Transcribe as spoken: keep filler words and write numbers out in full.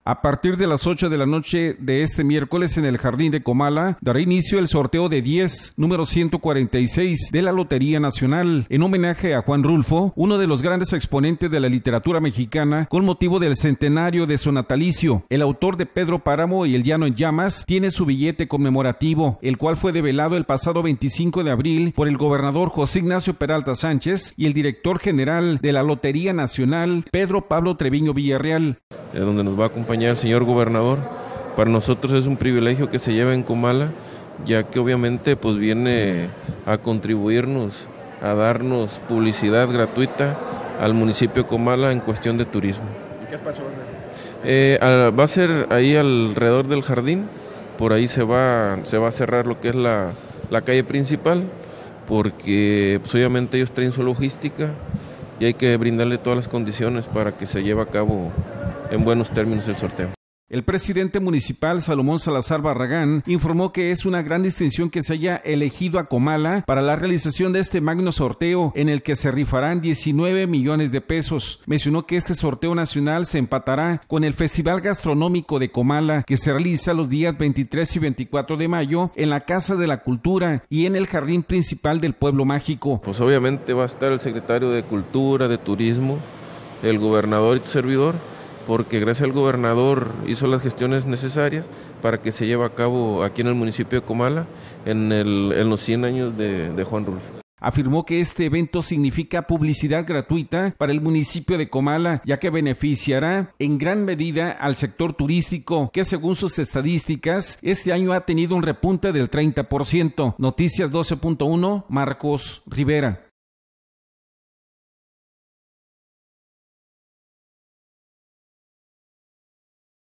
A partir de las ocho de la noche de este miércoles en el Jardín de Comala dará inicio el sorteo de diez, número ciento cuarenta y seis de la Lotería Nacional, en homenaje a Juan Rulfo, uno de los grandes exponentes de la literatura mexicana, con motivo del centenario de su natalicio. El autor de Pedro Páramo y El Llano en Llamas tiene su billete conmemorativo, el cual fue develado el pasado veinticinco de abril por el gobernador José Ignacio Peralta Sánchez y el director general de la Lotería Nacional, Pedro Pablo Treviño Villarreal. Donde nos va a acompañar el señor gobernador. Para nosotros es un privilegio que se lleve en Comala, ya que obviamente pues viene a contribuirnos, a darnos publicidad gratuita al municipio de Comala en cuestión de turismo. ¿Y qué espacio va a ser? Eh, va a ser ahí alrededor del jardín, por ahí se va, se va a cerrar lo que es la, la calle principal, porque pues, obviamente ellos traen su logística y hay que brindarle todas las condiciones para que se lleve a cabo en buenos términos el sorteo. El presidente municipal Salomón Salazar Barragán informó que es una gran distinción que se haya elegido a Comala para la realización de este magno sorteo en el que se rifarán diecinueve millones de pesos. Mencionó que este sorteo nacional se empatará con el Festival Gastronómico de Comala, que se realiza los días veintitrés y veinticuatro de mayo en la Casa de la Cultura y en el Jardín Principal del Pueblo Mágico. Pues obviamente va a estar el secretario de Cultura, de Turismo, el gobernador y tu servidor, porque gracias al gobernador hizo las gestiones necesarias para que se lleve a cabo aquí en el municipio de Comala en, el, en los cien años de, de Juan Rulfo. Afirmó que este evento significa publicidad gratuita para el municipio de Comala, ya que beneficiará en gran medida al sector turístico, que según sus estadísticas, este año ha tenido un repunte del treinta por ciento. Noticias doce punto uno, Marcos Rivera.